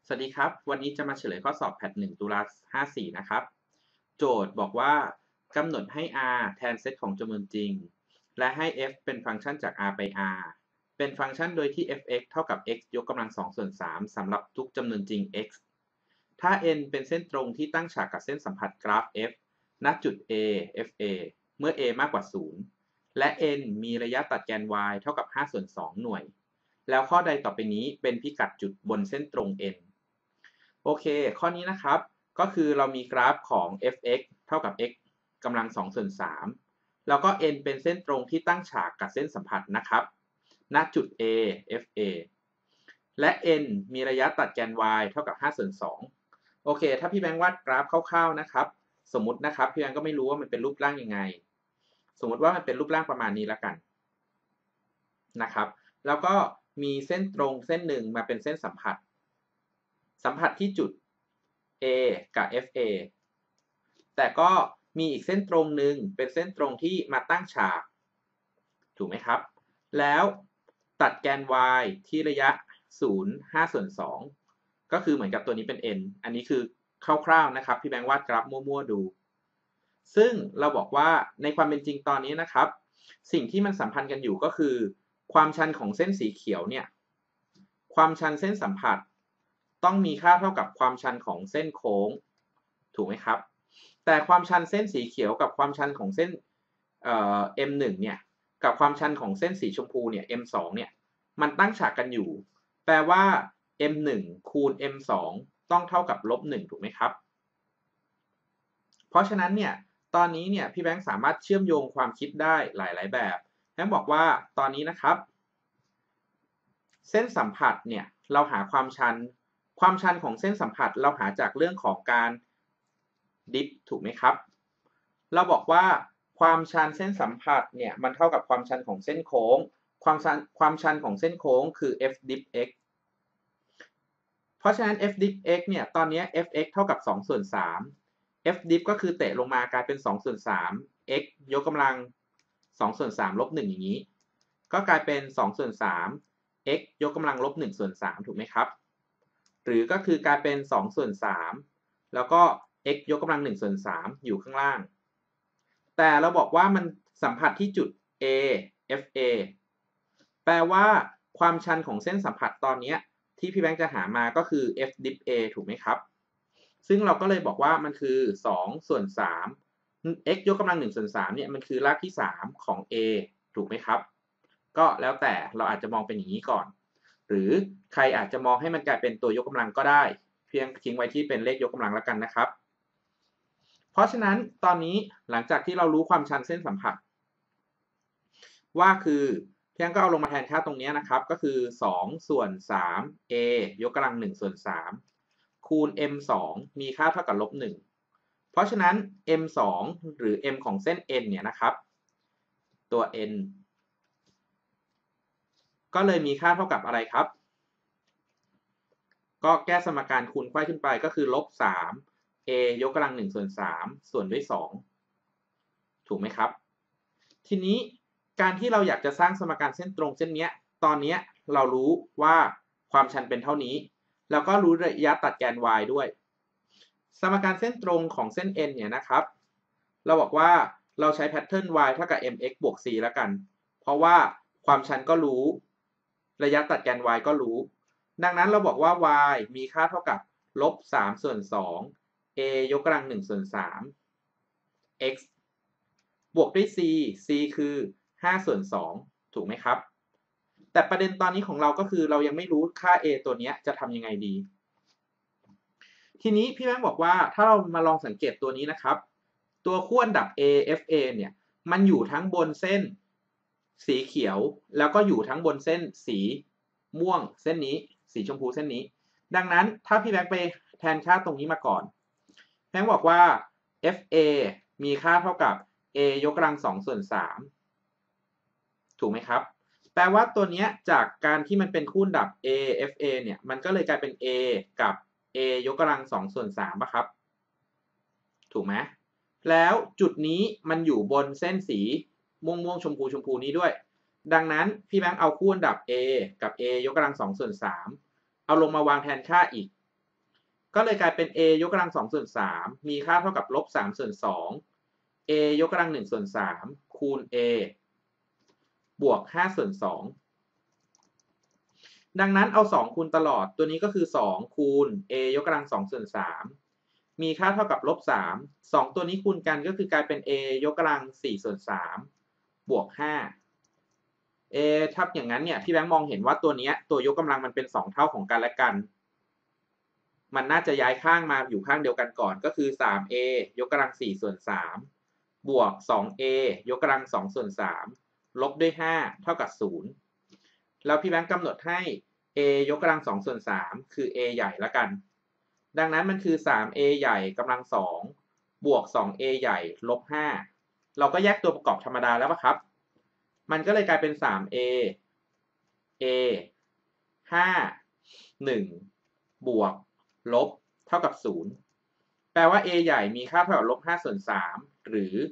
สวัสดีครับวันนี้จะมาเฉลยข้อสอบแพท1ตุลา54นะครับโจทย์บอกว่ากำหนดให้ r แทนเซตของจำนวนจริงและให้ f เป็นฟังก์ชันจาก r ไป r เป็นฟังก์ชันโดยที่ f(x) เท่ากับ x ยกกำลัง2ส่วน3สำหรับทุกจำนวนจริง x ถ้า n เป็นเส้นตรงที่ตั้งฉากกับเส้นสัมผัสกราฟ f ณจุด a fa เมื่อ a มากกว่า0และ n มีระยะตัดแกน y เท่ากับ5ส่วน2หน่วยแล้วข้อใดต่อไปนี้เป็นพิกัดจุดบนเส้นตรง nโอเค ข้อนี้นะครับ ก็คือเรามีกราฟของ f(x) เท่ากับ x กำลัง2ส่วน3แล้วก็ n เป็นเส้นตรงที่ตั้งฉากกับเส้นสัมผัสนะครับ ณ จุด a fa และ n มีระยะตัดแกน y เท่ากับ5ส่วน2โอเค ถ้าพี่แบงค์วาดกราฟคร่าวๆนะครับ สมมุตินะครับ พี่แบงค์ก็ไม่รู้ว่ามันเป็นรูปร่างยังไง สมมุติว่ามันเป็นรูปร่างประมาณนี้แล้วกันนะครับ แล้วก็มีเส้นตรงเส้นหนึ่งมาเป็นเส้นสัมผัสที่จุด A กับ FA แต่ก็มีอีกเส้นตรงหนึ่งเป็นเส้นตรงที่มาตั้งฉากถูกไหมครับแล้วตัดแกน y ที่ระยะ0 5ส่วน2ก็คือเหมือนกับตัวนี้เป็น n อันนี้คือคร่าวๆนะครับพี่แบงค์วาดกราฟมั่วๆดูซึ่งเราบอกว่าในความเป็นจริงตอนนี้นะครับสิ่งที่มันสัมพันธ์กันอยู่ก็คือความชันของเส้นสีเขียวเนี่ยความชันเส้นสัมผัสต้องมีค่าเท่ากับความชันของเส้นโค้งถูกไหมครับแต่ความชันเส้นสีเขียวกับความชันของเส้นM1 เนี่ยกับความชันของเส้นสีชมพูเนี่ย M2 เนี่ยมันตั้งฉากกันอยู่แปลว่า M1 คูณ M2 ต้องเท่ากับ-1ถูกไหมครับเพราะฉะนั้นเนี่ยตอนนี้เนี่ยพี่แบงค์สามารถเชื่อมโยงความคิดได้หลายๆแบบแบงค์บอกว่าตอนนี้นะครับเส้นสัมผัสเนี่ยเราหาความชันของเส้นสัมผัสเราหาจากเรื่องของการดิฟถูกไหมครับเราบอกว่าความชันเส้นสัมผัสเนี่ยมันเท่ากับความชันของเส้นโค้งความชันของเส้นโค้งคือ f diff x เพราะฉะนั้น f diff x เนี่ยตอนนี้ fx เท่ากับ2ส่วน3 f diff ก็คือเตะลงมากลายเป็น2ส่วน3 x ยกกำลัง2ส่วน3ลบ1อย่างนี้ก็กลายเป็น2ส่วน3 x ยกกำลังลบ1ส่วน3ถูกไหมครับหรือก็คือกลายเป็น2ส่วน3แล้วก็ x ยกกำลัง1ส่วน3อยู่ข้างล่างแต่เราบอกว่ามันสัมผัสที่จุด A FA แปลว่าความชันของเส้นสัมผัสตอนนี้ที่พี่แบงค์จะหามาก็คือ f diff A ถูกไหมครับซึ่งเราก็เลยบอกว่ามันคือ2ส่วน3 x ยกกำลัง1ส่วน3เนี่ยมันคือรากที่3ของ A ถูกไหมครับก็แล้วแต่เราอาจจะมองเป็นอย่างนี้ก่อนหรือใครอาจจะมองให้มันกลายเป็นตัวยกกำลังก็ได้เพียงทิ้งไว้ที่เป็นเลขยกกำลังแล้วกันนะครับเพราะฉะนั้นตอนนี้หลังจากที่เรารู้ความชันเส้นสัมผัสว่าคือเพียงก็เอาลงมาแทนค่าตรงนี้นะครับก็คือ2ส่วน3 a ยกกำลัง1ส่วน3คูณ m 2มีค่าเท่ากับ-1เพราะฉะนั้น m 2หรือ m ของเส้น n เนี่ยนะครับตัว n ก็เลยมีค่าเท่ากับอะไรครับก็แก้สมการคูณไขว้ขึ้นไปก็คือ-3 a ยกกำลัง1ส่วน3ส่วนด้วย2ถูกไหมครับทีนี้การที่เราอยากจะสร้างสมการเส้นตรงเส้นนี้ตอนนี้เรารู้ว่าความชันเป็นเท่านี้แล้วก็รู้ระยะตัดแกน y ด้วยสมการเส้นตรงของเส้น n เนี่ยนะครับเราบอกว่าเราใช้แพทเทิร์น y เท่ากับ mx บวก c แล้วกันเพราะว่าความชันก็รู้ระยะตัดแกน y ก็รู้ดังนั้นเราบอกว่า y มีค่าเท่ากับ-3ส่วน2 a ยกกำลัง1ส่วน3 x บวกด้วย c คือ5ส่วน2ถูกไหมครับแต่ประเด็นตอนนี้ของเราก็คือเรายังไม่รู้ค่า a ตัวนี้จะทำยังไงดีทีนี้พี่แบงค์บอกว่าถ้าเรามาลองสังเกตตัวนี้นะครับตัวขั้วอันดับ AFA เนี่ยมันอยู่ทั้งบนเส้นสีเขียวแล้วก็อยู่ทั้งบนเส้นสีม่วงเส้นนี้สีชมพูเส้นนี้ดังนั้นถ้าพี่แบงค์ไปแทนค่าตรงนี้มาก่อนแบงค์บอกว่า FA มีค่าเท่ากับ a ยกกำลัง2ส่วน3ถูกไหมครับแปลว่าตัวนี้จากการที่มันเป็นคู่ดับ AFA เนี่ยมันก็เลยกลายเป็น a กับ a ยกกำลัง2ส่วน3ป่ะครับถูกไหมแล้วจุดนี้มันอยู่บนเส้นสีม่วงชมพูนี้ด้วยดังนั้นพี่แบงค์เอาคู่อันดับ a กับ a ยกกำลัง2ส่วน3เอาลงมาวางแทนค่าอีกก็เลยกลายเป็น a ยกกำลัง2 ส่วน 3มีค่าเท่ากับลบ3 ส่วน 2 a ยกกำลัง1 ส่วน 3คูณ a บวก5 ส่วน 2ดังนั้นเอา2คูณตลอดตัวนี้ก็คือ2คูณ a ยกกำลัง2 ส่วน 3มีค่าเท่ากับลบ3 2ตัวนี้คูณกันก็คือกลายเป็น a ยกกำลัง4 ส่วน 3บวก5ถ้าอย่างนั้นเนี่ยพี่แบงค์มองเห็นว่าตัวนี้ตัวยกกำลังมันเป็น2เท่าของกันและกันมันน่าจะย้ายข้างมาอยู่ข้างเดียวกันก่อนก็คือ 3a ยกกำลัง4 ส่วน 3บวก 2a ยกกำลัง2 ส่วน 3ลบด้วย5เท่ากับ0แล้วพี่แบงค์กำหนดให้ a ยกกำลัง2 ส่วน 3คือ a ใหญ่ละกันดังนั้นมันคือ 3a ใหญ่กำลัง2บวก 2a ใหญ่ลบ5เราก็แยกตัวประกอบธรรมดาแล้วป่ะครับมันก็เลยกลายเป็น 3a a 5 1บวกลบเท่ากับ0แปลว่า a ใหญ่มีค่าเท่ากับลบ5 ส่วน 3หรือ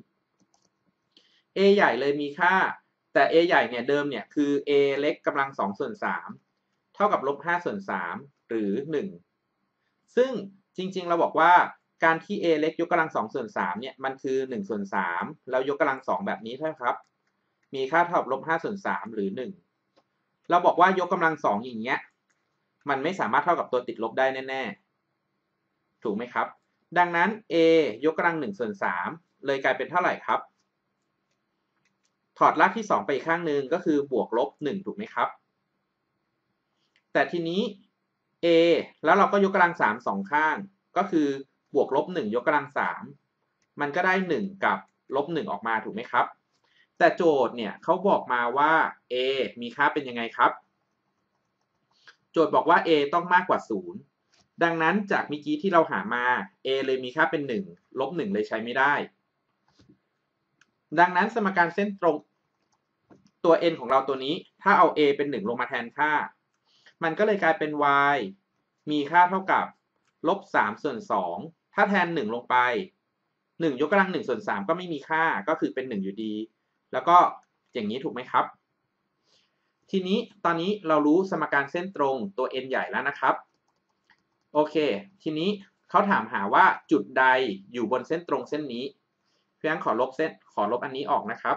1 a ใหญ่เลยมีค่าแต่ a ใหญ่เนี่ยเดิมเนี่ยคือ a เล็กกำลัง2 ส่วน 3เท่ากับลบ5 ส่วน 3หรือ1ซึ่งจริงๆเราบอกว่าการที่ a เล็กยกกำลัง2 ส่วน 3เนี่ยมันคือ1 ส่วน 3แล้วยกกำลัง2แบบนี้ใช่ไหมครับมีค่าเท่ากับลบ5 ส่วน 3หรือ1เราบอกว่ายกกำลัง2อย่างเงี้ยมันไม่สามารถเท่ากับตัวติดลบได้แน่ๆถูกไหมครับดังนั้น a ยกกำลัง1 ส่วน 3เลยกลายเป็นเท่าไหร่ครับถอดรากที่2ไปอีกข้างหนึ่งก็คือบวกลบ1ถูกไหมครับแต่ทีนี้ a แล้วเราก็ยกกำลัง3 2ข้างก็คือบวกลบ1ยกกำลัง3มันก็ได้1กับลบ1ออกมาถูกไหมครับแต่โจทย์เนี่ยเขาบอกมาว่า a มีค่าเป็นยังไงครับโจทย์บอกว่า a ต้องมากกว่า0ดังนั้นจากเมื่อกี้ที่เราหามา a เลยมีค่าเป็น1ลบ1เลยใช้ไม่ได้ดังนั้นสมการเส้นตรงตัว n ของเราตัวนี้ถ้าเอา a เป็น1ลงมาแทนค่ามันก็เลยกลายเป็น y มีค่าเท่ากับลบ3 ส่วน 2ถ้าแทน1ลงไป1ยกกำลัง1 ส่วน 3ก็ไม่มีค่าก็คือเป็น1อยู่ดีแล้วก็อย่างนี้ถูกไหมครับทีนี้ตอนนี้เรารู้สมการเส้นตรงตัว n ใหญ่แล้วนะครับโอเคทีนี้เขาถามหาว่าจุดใดอยู่บนเส้นตรงเส้นนี้เพียงขอลบอันนี้ออกนะครับ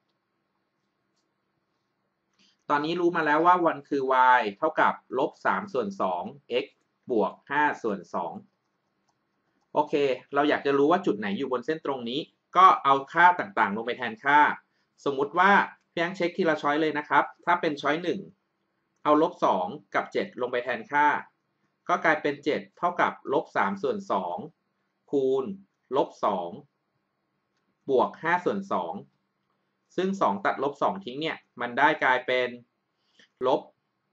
ตอนนี้รู้มาแล้วว่าวันคือ y เท่ากับลบ3 ส่วน 2 x บวก5 ส่วน 2โอเคเราอยากจะรู้ว่าจุดไหนอยู่บนเส้นตรงนี้ก็เอาค่าต่างๆลงไปแทนค่าสมมุติว่าเพียงเช็คทีละช้อยเลยนะครับถ้าเป็นช้อย1เอาลบ2กับ7ลงไปแทนค่าก็กลายเป็น7เท่ากับลบ3 ส่วน 2คูณลบ2บวก5 ส่วน 2ซึ่ง2ตัดลบ2ทิ้งเนี่ยมันได้กลายเป็นลบ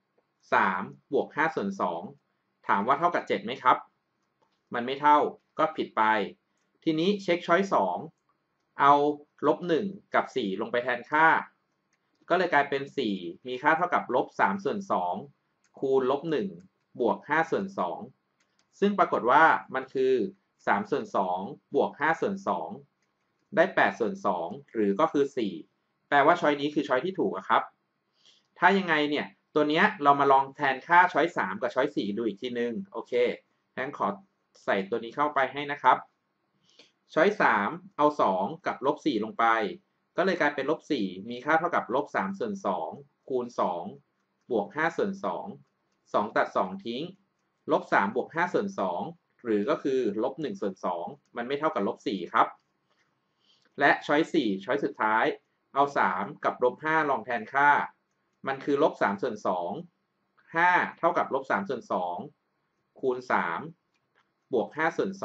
3บวก5 ส่วน 2ถามว่าเท่ากับ7ไหมครับมันไม่เท่าก็ผิดไปทีนี้เช็คช้อย2เอาลบ1กับ4ลงไปแทนค่าก็เลยกลายเป็น4มีค่าเท่ากับลบ3 ส่วน 2คูณลบ1บวก5 ส่วน 2ซึ่งปรากฏว่ามันคือ3 ส่วน 2บวก5 ส่วน 2ได้8 ส่วน 2หรือก็คือ4แปลว่าช้อยนี้คือช้อยที่ถูกครับถ้ายังไงเนี่ยตัวนี้เรามาลองแทนค่าช้อย3กับช้อย4ดูอีกทีนึงโอเคงั้นขอใส่ตัวนี้เข้าไปให้นะครับช้อย3เอา2กับลบ4ลงไปก็เลยกลายเป็นลบ4มีค่าเท่ากับลบ3 ส่วน 2คูณ2บวก5 ส่วน 2 2ตัด2ทิ้งลบ3บวก5 ส่วน 2หรือก็คือลบ1 ส่วน 2มันไม่เท่ากับลบ4ครับและช้อย4ช้อยสุดท้ายเอา3กับลบ5ลองแทนค่ามันคือลบ3 ส่วน 2 5เท่ากับลบ3 ส่วน 2คูณ3บวก5 ส่วน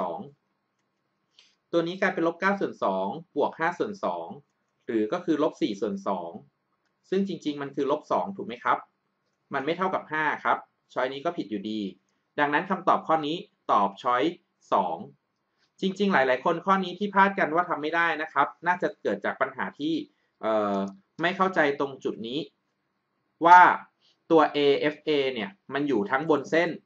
2ตัวนี้กลายเป็นลบ9 ส่วน 2บวก5 ส่วน 2หรือก็คือลบ4 ส่วน 2ซึ่งจริงๆมันคือลบ2ถูกไหมครับมันไม่เท่ากับ5ครับช้อยนี้ก็ผิดอยู่ดีดังนั้นคำตอบข้อนี้ตอบช้อย2จริงๆหลายๆคนข้อนี้ที่พลาดกันว่าทำไม่ได้นะครับน่าจะเกิดจากปัญหาที่ไม่เข้าใจตรงจุดนี้ว่าตัว AFA เนี่ยมันอยู่ทั้งบนเส้น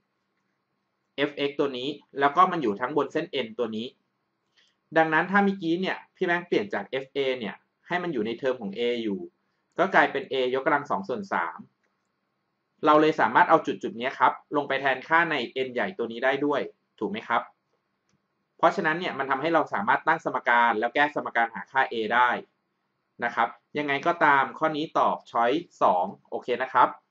fx ตัวนี้แล้วก็มันอยู่ทั้งบนเส้น n ตัวนี้ดังนั้นถ้าเมื่อกี้เนี่ยพี่แบงค์เปลี่ยนจาก fa เนี่ยให้มันอยู่ในเทอมของ a อยู่ก็กลายเป็น a ยกกำลัง2 ส่วน 3 เราเลยสามารถเอาจุดนี้ครับลงไปแทนค่าใน n ใหญ่ตัวนี้ได้ด้วยถูกไหมครับเพราะฉะนั้นเนี่ยมันทำให้เราสามารถตั้งสมการแล้วแก้สมการหาค่า a ได้นะครับยังไงก็ตามข้อนี้ตอบ choice 2โอเคนะครับ